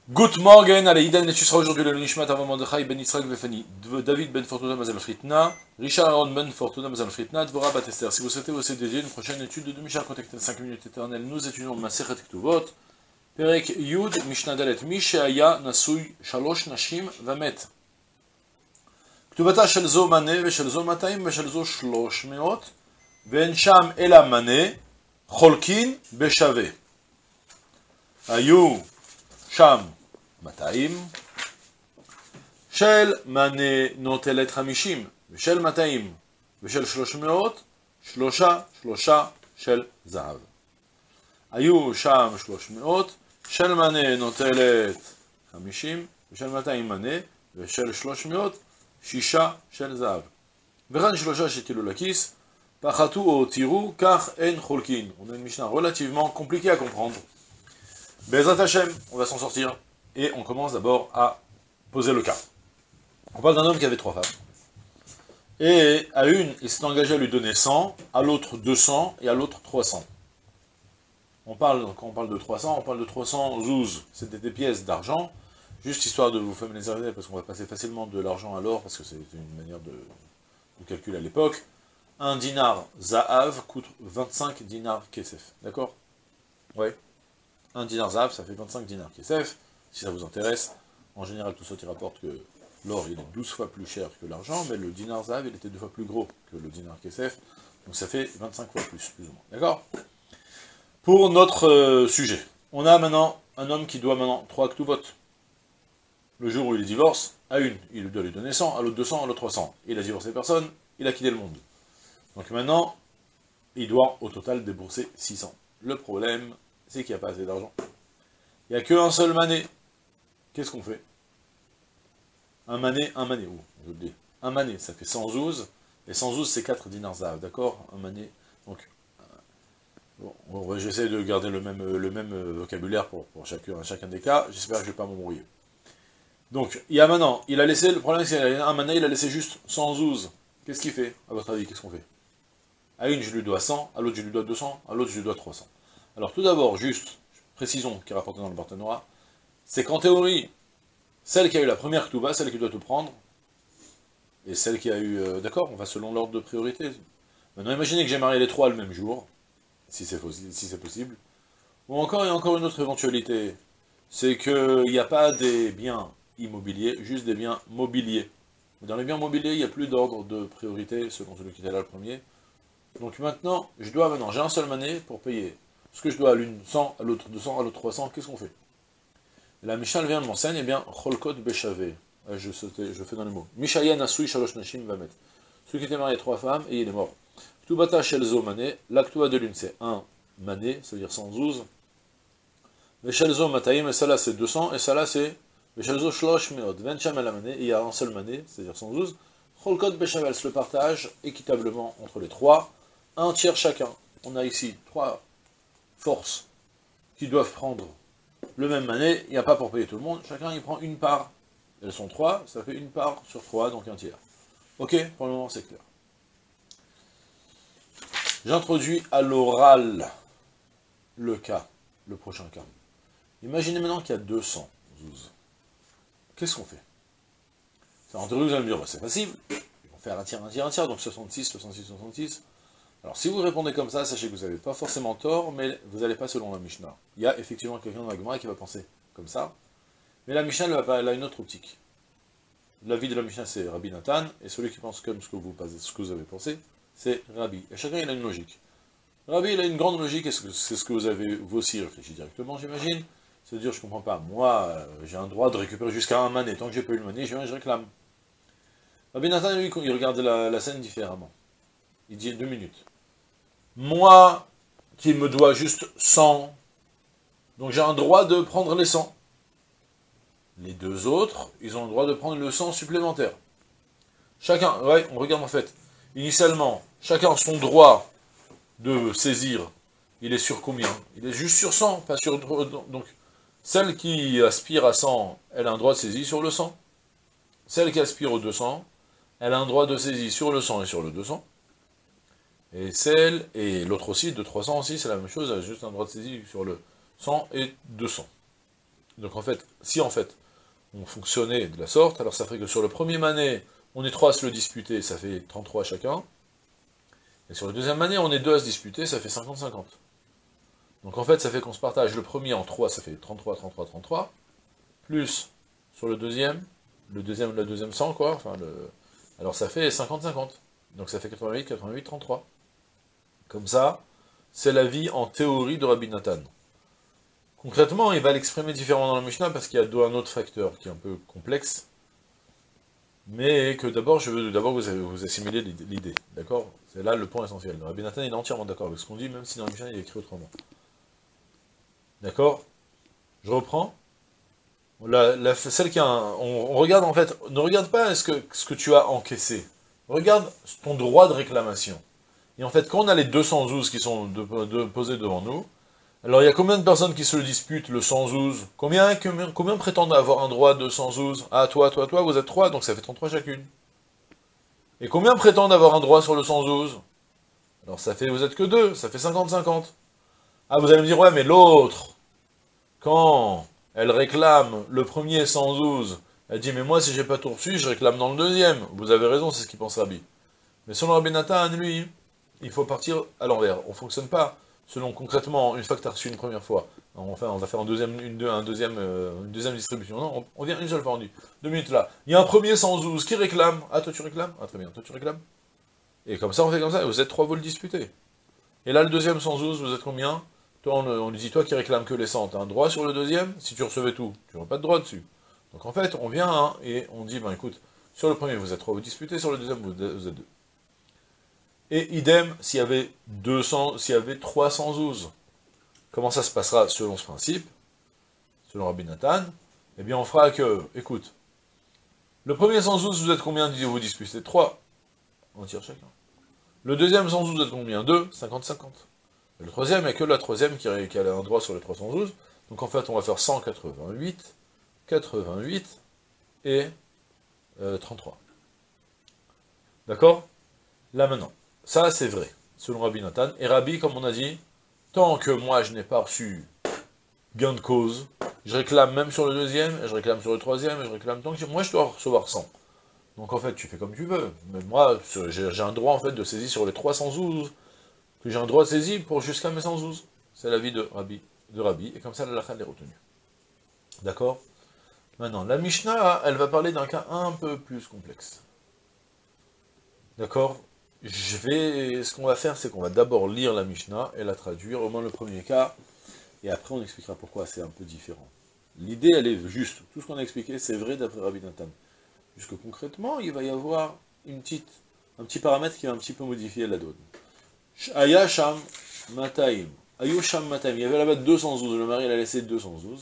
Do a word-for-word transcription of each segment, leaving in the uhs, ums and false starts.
Good morning, allez, Idan, et tu seras aujourd'hui le Nishmat avant Mordechai ben Yitzhak Vefani, David ben Fortuna Mazal Fritna, Richard Aaron ben Fortuna Mazal Fritna, Dvorah bat Esther. Si vous souhaitez vous dédier une prochaine étude de Mishal contactez cinq minutes éternelles, nous étudions Masechet Ketuvot, Perek Yud, Mishnah Dalet, Misheaya Nasui, Shalosh Nashim, Vamet. Ktuvata shel zo mane, ve shel zo matayim, ve shel zo shlosh meot, ve'en sham ela mane, cholkin beshave. Ayu, sham, matayim, shel mane notelet hamishim, ve shel matayim, ve shel shlosh meot, shlosha, shlosha, shel zahav. Ayu, sham, shlosh meot, shel mane notelet hamishim, ve shel matayim mane, ve shel shlosh meot, Shisha shel zahav. Veran shlosha shetilu lakis, pachatu o tiru, kach en cholkin. On a une Mishnah relativement compliquée à comprendre. Bezrat Hashem, on va s'en sortir. Et on commence d'abord à poser le cas. On parle d'un homme qui avait trois femmes. Et à une, il s'est engagé à lui donner cent, à l'autre deux cents, et à l'autre trois cents. On parle, quand on parle de trois cents, on parle de trois cents zouz. C'était des pièces d'argent. Juste histoire de vous familiariser, parce qu'on va passer facilement de l'argent à l'or, parce que c'est une manière de, de calculer à l'époque. Un dinar zahav coûte vingt-cinq dinars kesef. D'accord? Ouais. Un dinar zahav, ça fait vingt-cinq dinars kesef. Si ça vous intéresse, en général, tout ça, il rapporte que l'or, il est douze fois plus cher que l'argent, mais le dinar zahav, il était deux fois plus gros que le dinar kesef. Donc ça fait vingt-cinq fois plus, plus ou moins. D'accord? Pour notre euh, sujet, on a maintenant un homme qui doit maintenant trois ktuvot. Le jour où il divorce, à une, il doit lui donner cent, à l'autre deux cents, à l'autre trois cents. Il a divorcé personne, il a quitté le monde. Donc maintenant, il doit au total débourser six cents. Le problème, c'est qu'il n'y a pas assez d'argent. Il n'y a qu'un seul mané. Qu'est-ce qu'on fait? Un mané, un mané, où je le dis. Un mané, ça fait cent douze, et cent douze, c'est quatre dinars zahav, d'accord? Un mané, donc... Bon, j'essaie de garder le même, le même vocabulaire pour, pour chacun, chacun des cas, j'espère que je ne vais pas m'embrouiller. Donc, il y a maintenant, il a laissé, le problème c'est qu'il a un mané, il a laissé juste cent douze. Qu'est-ce qu'il fait, à votre avis, qu'est-ce qu'on fait? À une, je lui dois cent, à l'autre, je lui dois deux cents, à l'autre, je lui dois trois cents. Alors, tout d'abord, juste, précisons, qui est rapporté dans le Barthénois, c'est qu'en théorie, celle qui a eu la première Ketouba, celle qui doit tout prendre, et celle qui a eu, euh, d'accord, on va selon l'ordre de priorité. Maintenant, imaginez que j'ai marié les trois le même jour, si c'est si c'est possible, ou encore, il y a encore une autre éventualité, c'est qu'il n'y a pas des biens immobiliers, juste des biens mobiliers. Dans les biens mobiliers, il n'y a plus d'ordre de priorité, selon celui qui était là le premier. Donc maintenant, je dois maintenant, j'ai un seul mané pour payer. Ce que je dois à l'une cent, à l'autre deux cents, à l'autre trois cents, qu'est-ce qu'on fait? La Mishnah vient de m'enseigner, eh bien, Cholkot Beshave. Je, je fais dans les mots. Mishaya Nasui Shalosh Nashim Vamet. Celui qui était marié à trois femmes, et il est mort. Ktubata Shelzo Mané, l'actua de l'une c'est un mané, ça veut dire cent douze. Mais Shelzo Mataim, et ça là c'est deux cents, et ça là c'est et il y a un seul mané, c'est-à-dire cent douze. Cholkot Beshavel se le partage équitablement entre les trois, un tiers chacun. On a ici trois forces qui doivent prendre le même mané, il n'y a pas pour payer tout le monde, chacun il prend une part. Elles sont trois, ça fait une part sur trois, donc un tiers. Ok, pour le moment c'est clair. J'introduis à l'oral le cas, le prochain cas. Imaginez maintenant qu'il y a deux cents douze. Qu'est-ce qu'on fait? En théorie, vous allez me dire, bah, c'est facile, ils vont faire un tiers, un tiers, un tiers, donc soixante-six, soixante-six, soixante-six. Alors, si vous répondez comme ça, sachez que vous n'avez pas forcément tort, mais vous n'allez pas selon la Mishnah. Il y a effectivement quelqu'un dans la Gemara qui va penser comme ça, mais la Mishnah, elle, elle a une autre optique. L'avis de la Mishnah, c'est Rabbi Nathan, et celui qui pense comme ce que vous, ce que vous avez pensé, c'est Rabbi. Et chacun, il a une logique. Rabbi, il a une grande logique, et c'est ce que vous avez vous aussi réfléchi directement, j'imagine. C'est-à-dire, je comprends pas, moi, euh, j'ai un droit de récupérer jusqu'à un mané, tant que j'ai pas eu le mané, je viens et je réclame. Rabbi Nathan, lui, il regarde la, la scène différemment. Il dit deux minutes. Moi, qui me dois juste cent, donc j'ai un droit de prendre les cent. Les deux autres, ils ont le droit de prendre le cent supplémentaire. Chacun, ouais, on regarde en fait, initialement, chacun a son droit de saisir, il est sur combien? Il est juste sur cent, pas sur... Donc, celle qui aspire à cent, elle a un droit de saisie sur le cent. Celle qui aspire au deux cents, elle a un droit de saisie sur le cent et sur le deux cents. Et celle, et l'autre aussi, de trois cents aussi, c'est la même chose, elle a juste un droit de saisie sur le cent et deux cents. Donc en fait, si en fait, on fonctionnait de la sorte, alors ça ferait que sur le premier mané, on est trois à se le disputer, ça fait trente-trois chacun. Et sur le deuxième mané, on est deux à se disputer, ça fait cinquante cinquante. Donc en fait, ça fait qu'on se partage le premier en trois, ça fait trente-trois, trente-trois, trente-trois. Plus sur le deuxième, le deuxième, la deuxième cent, quoi. Enfin, le... Alors ça fait cinquante cinquante. Donc ça fait quatre-vingt-huit, quatre-vingt-huit, trente-trois. Comme ça, c'est la vie en théorie de Rabbi Nathan. Concrètement, il va l'exprimer différemment dans la Mishnah parce qu'il y a un autre facteur qui est un peu complexe. Mais que d'abord, je veux d'abord vous, vous assimiler l'idée. D'accord? C'est là le point essentiel. Rabbi Nathan il est entièrement d'accord avec ce qu'on dit, même si dans la Mishnah il est écrit autrement. D'accord? Je reprends. La, la, celle qui a un, on, on regarde en fait, ne regarde pas ce que, ce que tu as encaissé. Regarde ton droit de réclamation. Et en fait, quand on a les deux cent douze qui sont de, de, posés devant nous, alors il y a combien de personnes qui se le disputent, le cent douze? Combien, combien, combien prétendent avoir un droit de cent douze? Ah, toi, toi, toi, vous êtes trois, donc ça fait trente-trois chacune. Et combien prétendent avoir un droit sur le cent douze? Alors ça fait, vous êtes que deux, ça fait cinquante cinquante. Ah, vous allez me dire, ouais, mais l'autre, quand elle réclame le premier cent douze, elle dit, mais moi, si j'ai pas tout reçu, je réclame dans le deuxième. Vous avez raison, c'est ce qu'il pense Rabbi. Mais selon Rabbi Nathan, lui, il faut partir à l'envers. On ne fonctionne pas selon concrètement, une fois que tu as reçu une première fois. Enfin, on va faire un deuxième, une, un deuxième, euh, une deuxième distribution. Non, on, on vient une seule fois, on dit, deux minutes là. Il y a un premier cent douze qui réclame. Ah, toi tu réclames? Ah, très bien, toi tu réclames. Et comme ça, on fait comme ça, vous êtes trois, vous le disputez. Et là, le deuxième cent douze, vous êtes combien? Toi, on, on lui dit, toi qui réclame que les cent, tu as un droit sur le deuxième? Si tu recevais tout, tu n'aurais pas de droit dessus. Donc en fait, on vient hein, et on dit, ben écoute, sur le premier, vous êtes trois, vous disputez, sur le deuxième, vous, vous êtes deux. Et idem, s'il y avait deux cents, s'il y avait trois cent douze. Comment ça se passera selon ce principe? Selon Rabbi Nathan? Eh bien, on fera que, écoute, le premier cent douze, vous êtes combien vous disputez? trois. On tire chacun. Le deuxième cent douze, vous êtes combien? deux. cinquante cinquante. Et le troisième, il n'y a que la troisième qui a, qui a un droit sur les trois cent douze. Donc en fait, on va faire cent quatre-vingt-huit, quatre-vingt-huit et euh, trente-trois. D'accord? Là maintenant. Ça, c'est vrai, selon Rabbi Nathan. Et Rabbi, comme on a dit, tant que moi, je n'ai pas reçu gain de cause, je réclame même sur le deuxième, et je réclame sur le troisième, et je réclame tant que moi, je dois recevoir cent. Donc en fait, tu fais comme tu veux. Mais moi, j'ai un droit en fait de saisie sur les trois cent douze, que j'ai un droit de saisie pour jusqu'à mes cent douze. C'est l'avis de Rabbi, de Rabbi, et comme ça, la lacha est retenue. D'accord? Maintenant, la Mishnah, elle va parler d'un cas un peu plus complexe. D'accord? Je vais, ce qu'on va faire, c'est qu'on va d'abord lire la Mishnah et la traduire, au moins le premier cas, et après on expliquera pourquoi c'est un peu différent. L'idée, elle est juste. Tout ce qu'on a expliqué, c'est vrai d'après Rabbi Nathan. Jusque concrètement, il va y avoir une petite, un petit paramètre qui va un petit peu modifier la donne. Aya Sham Mataim. Ayu Sham Mataim. Il y avait là-bas deux cent douze. Le mari, il a laissé deux cent douze.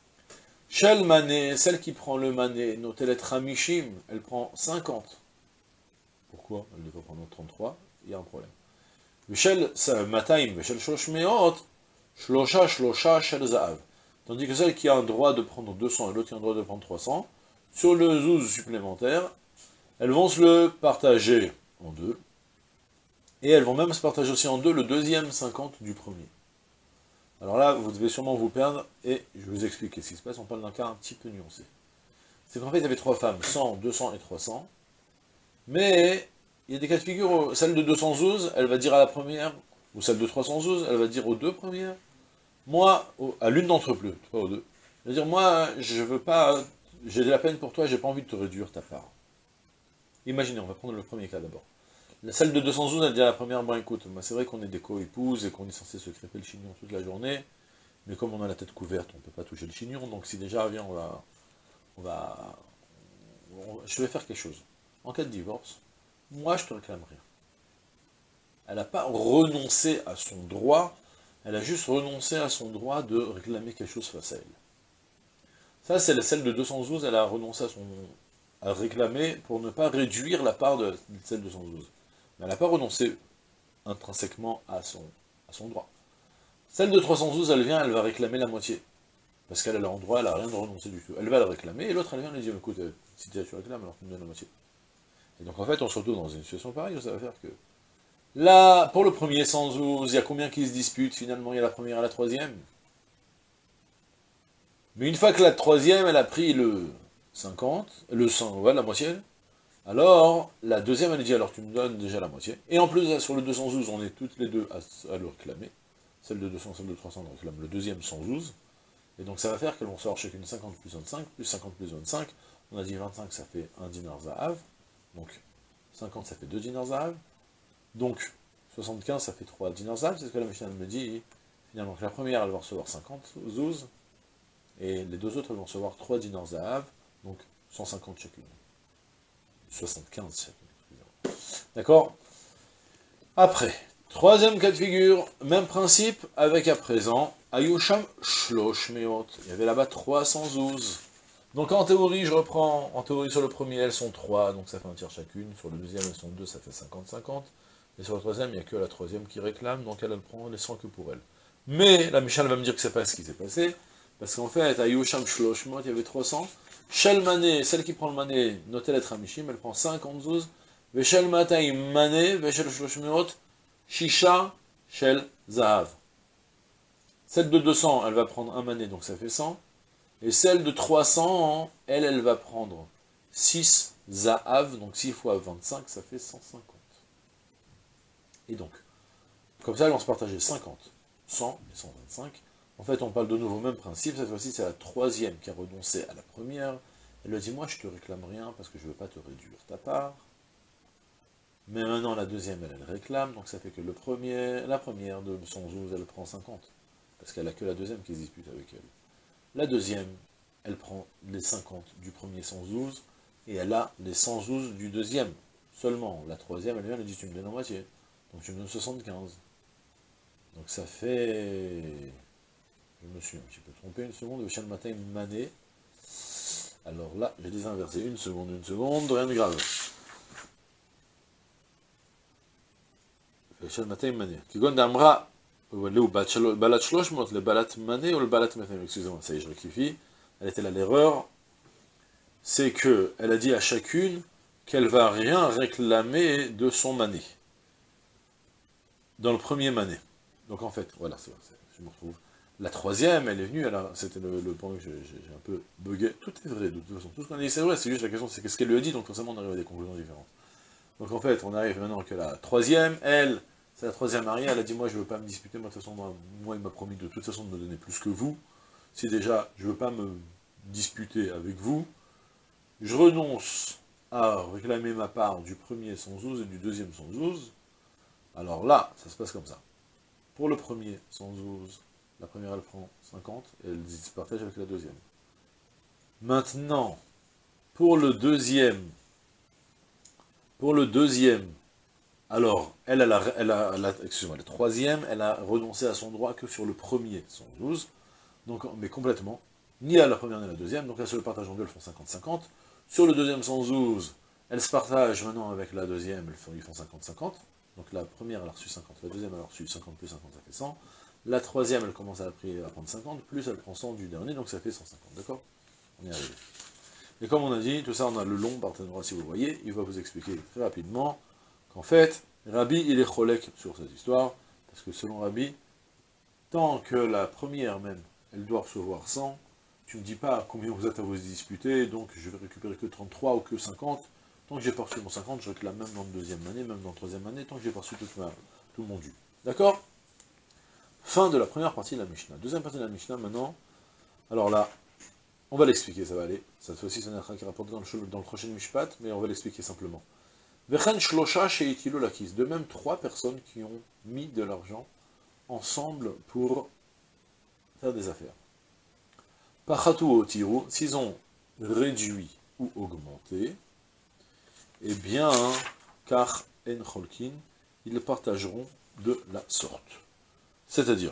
Shel Mané, celle qui prend le Mané, Notelet Ramishim, elle prend cinquante. Pourquoi elle ne peut pas prendre trente-trois? Il y a un problème. Vishel Mataim, Vishel Shloshmeot, Shlosha Shlosha Shel Zaav. Tandis que celle qui a un droit de prendre deux cents et l'autre qui a un droit de prendre trois cents, sur le zouz supplémentaire, elles vont se le partager en deux. Et elles vont même se partager aussi en deux le deuxième cinquante du premier. Alors là, vous devez sûrement vous perdre, et je vais vous expliquer ce qui se passe. On parle d'un cas un petit peu nuancé. C'est qu'en fait, il y avait trois femmes, cent, deux cents et trois cents. Mais il y a des cas de figure, celle de deux cent douze, elle va dire à la première, ou celle de trois cent douze, elle va dire aux deux premières, moi, à l'une d'entre eux, pas aux deux, elle va dire, moi, je veux pas, j'ai de la peine pour toi, j'ai pas envie de te réduire ta part. Imaginez, on va prendre le premier cas d'abord. La celle de deux cent douze, elle dit à la première, bon écoute, c'est vrai qu'on est des co-épouses et qu'on est censé se crêper le chignon toute la journée, mais comme on a la tête couverte, on peut pas toucher le chignon, donc si déjà, viens, on va, on va, on, je vais faire quelque chose. En cas de divorce, moi je te réclame rien. Elle n'a pas renoncé à son droit, elle a juste renoncé à son droit de réclamer quelque chose face à elle. Ça, c'est celle de deux cent douze, elle a renoncé à son à réclamer pour ne pas réduire la part de celle de deux cent douze. Mais elle n'a pas renoncé intrinsèquement à son, à son droit. Celle de trois cent douze, elle vient, elle va réclamer la moitié. Parce qu'elle a le droit, elle n'a rien de renoncer du tout. Elle va le réclamer, et l'autre, elle vient, elle dit, écoute, si tu réclames, alors tu me donnes la moitié. Et donc en fait, on se retrouve dans une situation pareille, où ça va faire que... Là, pour le premier cent douze, il y a combien qui se disputent? Finalement, il y a la première et la troisième. Mais une fois que la troisième, elle a pris le cinquante, le cent, ouais, la moitié, alors la deuxième, elle dit, alors tu me donnes déjà la moitié. Et en plus, sur le deux cent douze, on est toutes les deux à, à le réclamer. Celle de deux cents, celle de trois cents, on réclame le deuxième cent douze. Et donc ça va faire qu'elles vont recevoir chacune cinquante plus vingt-cinq, plus cinquante plus vingt-cinq. On a dit vingt-cinq, ça fait un dinar zahav. Donc cinquante, ça fait deux dinars zahav. Donc soixante-quinze, ça fait trois dinars zahav. C'est ce que la Mishnah me dit. Finalement, que la première, elle va recevoir cinquante zouz. Et les deux autres, elles vont recevoir trois dinars zahav. Donc cent cinquante chacune. soixante-quinze chacune. D'accord? Après, troisième cas de figure, même principe, avec à présent, Ayusham Shlosh Meot. Il y avait là-bas trois cents zouz. Donc en théorie, je reprends, en théorie sur le premier, elles sont trois, donc ça fait un tiers chacune. Sur le deuxième, elles sont deux, ça fait cinquante cinquante. Et sur le troisième, il n'y a que la troisième qui réclame, donc elle, elle prend les cent que pour elle. Mais la Michal va me dire que c'est pas ce qui s'est passé, parce qu'en fait, Ayusham Shlosh Meot, il y avait trois cents. Shel Mané, celle qui prend le Mané, Notelet Ramishim, elle prend cinquante zouz. Veshel Matay Mané, Veshel Shlosh Meot, Shisha Shel Zahav. Celle de deux cents, elle va prendre un mané, donc ça fait cent. Et celle de trois cents, elle, elle va prendre six Zahav, donc six fois vingt-cinq, ça fait cent cinquante. Et donc, comme ça, elles vont se partager cinquante, cent et cent vingt-cinq. En fait, on parle de nouveau même principe, cette fois-ci, c'est la troisième qui a renoncé à la première. Elle lui dit, moi, je te réclame rien parce que je ne veux pas te réduire ta part. Mais maintenant, la deuxième, elle, elle réclame, donc ça fait que le premier, la première de cent douze, elle prend cinquante. Parce qu'elle n'a que la deuxième qui se dispute avec elle. La deuxième, elle prend les cinquante du premier cent douze, et elle a les cent douze du deuxième. Seulement, la troisième, elle vient, elle dit, tu me donnes la moitié. Donc tu me donnes soixante-quinze. Donc ça fait... Je me suis un petit peu trompé, une seconde, le chien de matin mané. Alors là, j'ai désinversé, une seconde, une seconde, rien de grave. Le chien de matin mané. Kigon d'Amra, le balat shloshmot, le balat mané ou le balat mané, excusez-moi, ça y est, je rectifie. Elle était là l'erreur. C'est que elle a dit à chacune qu'elle va rien réclamer de son mané. Dans le premier mané. Donc en fait, voilà, c'est, c'est, je me retrouve. La troisième, elle est venue, elle a, c'était le, le point que j'ai, j'ai un peu bugué. Tout est vrai, de toute façon. Tout ce qu'on a dit, c'est vrai, c'est juste la question, c'est qu'est-ce qu'elle lui a dit, donc forcément on arrive à des conclusions différentes. Donc en fait, on arrive maintenant que la troisième, elle, c'est la troisième mariée, elle a dit, moi je veux pas me disputer, moi de toute façon, moi, moi il m'a promis de toute façon de me donner plus que vous. Si déjà, je veux pas me disputer avec vous, je renonce à réclamer ma part du premier cent douze et du deuxième cent douze. Alors là, ça se passe comme ça. Pour le premier cent douze, la première elle prend cinquante et elle se partage avec la deuxième. Maintenant, pour le deuxième, pour le deuxième, alors, elle, elle a, elle a, elle a excusez-moi, le troisième, elle a renoncé à son droit que sur le premier cent douze, donc, mais complètement, ni à la première ni à la deuxième, donc elles se le partagent en deux, elles font cinquante cinquante. Sur le deuxième cent douze, elles se partagent maintenant avec la deuxième, ils font cinquante cinquante. Donc la première, elle a reçu cinquante, la deuxième, elle a reçu cinquante plus cinquante, ça fait cent. La troisième, elle commence à, à prendre cinquante, plus elle prend cent du dernier, donc ça fait cent cinquante, d'accord? On y est arrivé. Et comme on a dit, tout ça, on a le long partenariat, si vous voyez, il va vous expliquer très rapidement qu'en fait, Rabbi, il est cholek sur cette histoire, parce que selon Rabbi, tant que la première même, elle doit recevoir cent, tu ne me dis pas combien vous êtes à vous disputer, donc je vais récupérer que trente-trois ou que cinquante, tant que j'ai pas reçu mon cinquante, je réclame même dans la deuxième année, même dans la troisième année, tant que j'ai pas reçu toute ma, tout mon dû. D'accord? Fin de la première partie de la Mishnah. Deuxième partie de la Mishnah, maintenant, alors là, on va l'expliquer, ça va aller. Cette fois-ci, c'est un qui est rapporté dans le, dans le prochain Mishpat, mais on va l'expliquer simplement. Vechen shlosha sheitilu lakis. De même, trois personnes qui ont mis de l'argent ensemble pour faire des affaires. Pachatu o tiru, s'ils ont réduit ou augmenté, eh bien, car en cholkin, ils partageront de la sorte. C'est-à-dire,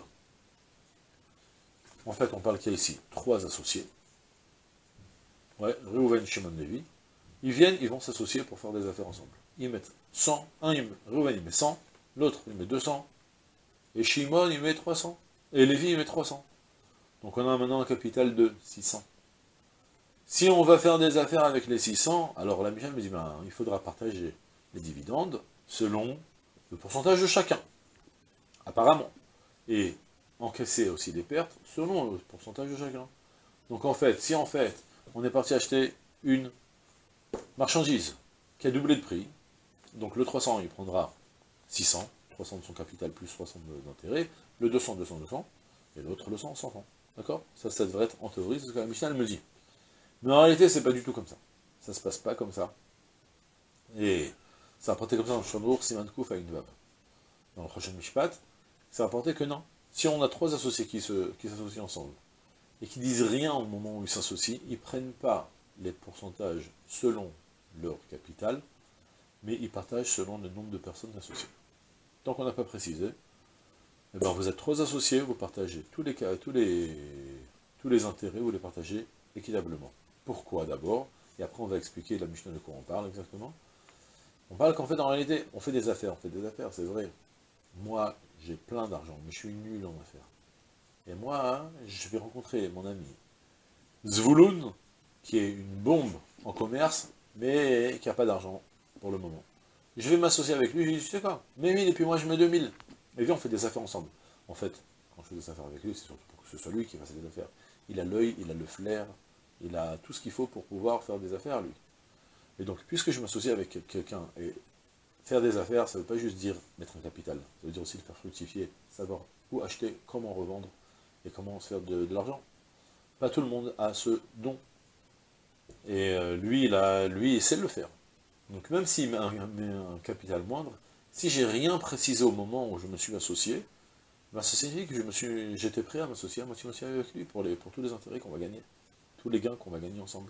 en fait, on parle qu'il y a ici trois associés. Ouais, Reuven, Shimon, Levi. Ils viennent, ils vont s'associer pour faire des affaires ensemble. Ils mettent cent, un, il met, Reuven, il met cent, l'autre, il met deux cents, et Shimon, il met trois cents, et Levi, il met trois cents. Donc on a maintenant un capital de six cents. Si on va faire des affaires avec les six cents, alors la Michel me dit, ben, il faudra partager les dividendes selon le pourcentage de chacun, apparemment. Et encaisser aussi des pertes selon le pourcentage de chacun. Donc en fait, si en fait, on est parti acheter une marchandise qui a doublé de prix, donc le trois cents, il prendra six cents, trois cents de son capital plus trois cents d'intérêt, le deux cents, deux cents, deux cents, et l'autre le cent, cent francs. D'accord? Ça, ça devrait être en théorie, c'est ce que la Mishnah me dit. Mais en réalité, c'est pas du tout comme ça. Ça se passe pas comme ça. Et ça a rapporté comme ça dans le Shonrour, Siman Kouf à une veuve. Dans le prochain Mishpat, ça a rapporté que non. Si on a trois associés qui se, qui s'associent ensemble, et qui disent rien au moment où ils s'associent, ils ne prennent pas les pourcentages selon leur capital, mais ils partagent selon le nombre de personnes associées. Tant qu'on n'a pas précisé, eh ben vous êtes trois associés, vous partagez tous les, tous les, tous les intérêts, vous les partagez équitablement. Pourquoi d'abord? Et après on va expliquer la Mishnah de quoi on parle exactement. On parle qu'en fait, en réalité, on fait des affaires, on fait des affaires, c'est vrai. Moi, j'ai plein d'argent, mais je suis nul en affaires. Et moi, hein, je vais rencontrer mon ami Zvouloun, qui est une bombe en commerce, mais qui n'a pas d'argent pour le moment. Je vais m'associer avec lui, je lui dis, tu sais quoi, mets mille et puis moi je mets deux mille. Et viens, on fait des affaires ensemble. En fait, quand je fais des affaires avec lui, c'est surtout pour que ce soit lui qui fasse des affaires. Il a l'œil, il a le flair, il a tout ce qu'il faut pour pouvoir faire des affaires, lui. Et donc, puisque je m'associe avec quelqu'un, et faire des affaires, ça ne veut pas juste dire mettre un capital, ça veut dire aussi le faire fructifier, savoir où acheter, comment revendre, et comment se faire de, de l'argent. Pas tout le monde a ce don. Et euh, lui, il a, lui, il sait le faire. Donc même s'il met un, met un capital moindre, si j'ai rien précisé au moment où je me suis associé, ben ça signifie que je me suis, j'étais prêt à m'associer à moitié-moitié avec lui pour, les, pour tous les intérêts qu'on va gagner, tous les gains qu'on va gagner ensemble.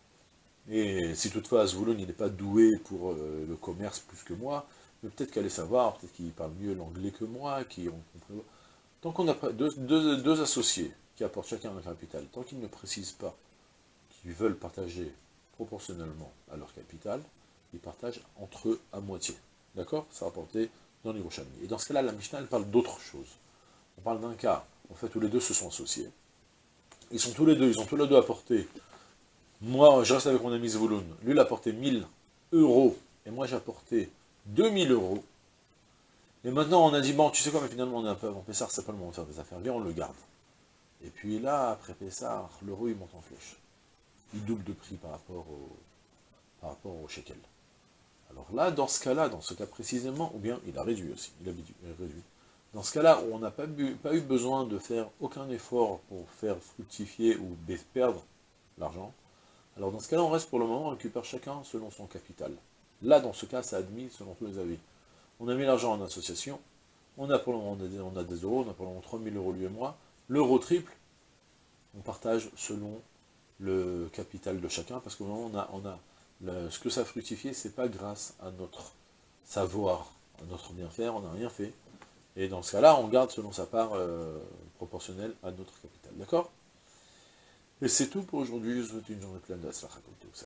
Et si toutefois Zvouloun il n'est pas doué pour euh, le commerce plus que moi, mais peut-être qu'elle allait savoir, peut-être qu'il parle mieux l'anglais que moi, qui ont compris. Tant qu'on a deux, deux, deux associés qui apportent chacun un capital, tant qu'ils ne précisent pas qu'ils veulent partager proportionnellement à leur capital, ils partagent entre eux à moitié. D'accord? Ça a rapporté dans l'Hiroshalmi. Et dans ce cas-là, la Mishnah, elle parle d'autre chose. On parle d'un cas, en fait, tous les deux se sont associés. Ils sont tous les deux, ils ont tous les deux apporté. Moi, je reste avec mon ami Zvouloun. Lui, il a apporté mille euros. Et moi, j'ai apporté deux mille euros. Et maintenant, on a dit, bon, tu sais quoi, mais finalement, on est un peu avant Pessar, c'est pas le moment de faire des affaires. Viens, on le garde. Et puis là, après Pessar, l'euro, il monte en flèche. Il double de prix par rapport au, par rapport au shekel. Alors là, dans ce cas-là, dans ce cas précisément, ou bien il a réduit aussi, il a réduit. Dans ce cas-là, où on n'a pas, pas eu besoin de faire aucun effort pour faire fructifier ou perdre l'argent, alors dans ce cas-là, on reste pour le moment, on récupère chacun selon son capital. Là, dans ce cas, c'est admis selon tous les avis. On a mis l'argent en association, on a pour le moment on a des euros, on a pour le moment trois mille euros lui et moi, l'euro triple, on partage selon le capital de chacun, parce qu'au moment on a, on a le, ce que ça a fructifié, c'est pas grâce à notre savoir, à notre bien faire, on n'a rien fait, et dans ce cas-là, on garde selon sa part euh, proportionnelle à notre capital, d'accord? Et c'est tout pour aujourd'hui, je vous souhaite une journée pleine de la